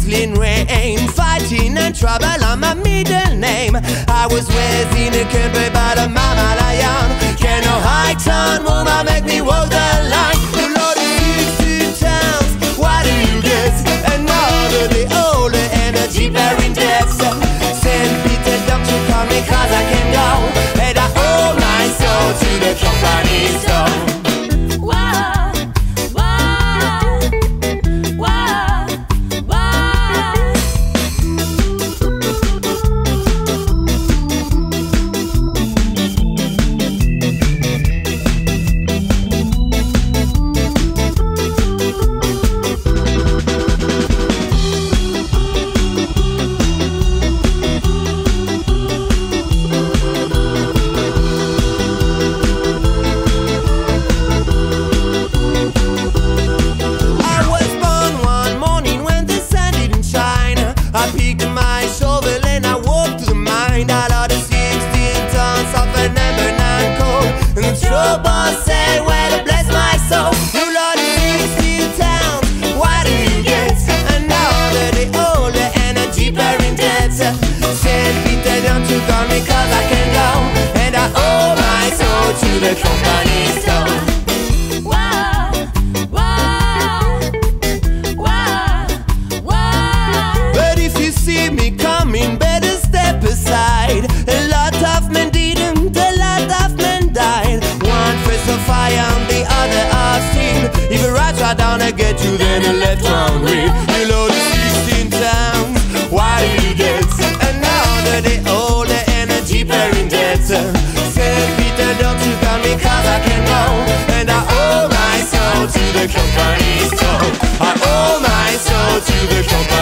drizzling rain, fighting and trouble on my middle name. I was raised in a country by the Mamalayan. Can no high town woman make me walk the line? You know the 16 towns, what do you guess? Another day older energy bearing debts. Saint Peter, don't you call me cause I can go, and I owe my soul to the company store. The company store. Whoa, whoa, whoa, whoa. But if you see me coming, better step aside. A lot of men didn't, a lot of men died. One first of fire and the other of steam. If you right down I get you, then a left round green. You load the 16 towns, why do you get another day older energy bearing debt? Saint Peter, don't you call me cause I can go, and I owe my soul to the company store. I owe my soul to the company.